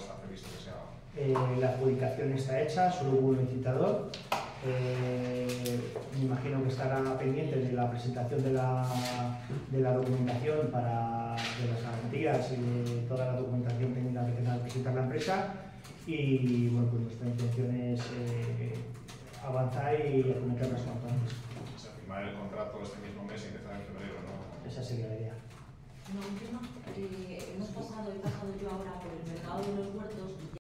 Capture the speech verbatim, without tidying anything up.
está previsto que se haga? Eh, la adjudicación está hecha, solo hubo un licitador. Eh, me imagino que estará pendiente de la presentación de la, de la documentación para de las garantías y de toda la documentación técnica que tenga que presentar la empresa. Y bueno, pues nuestra intención es eh, avanzar y acometerlas cuanto antes. O sea, firmar el contrato este mismo mes y empezar en febrero, ¿no? Esa sería la idea. Una última, eh, hemos pasado, he pasado yo ahora por el mercado de los huertos.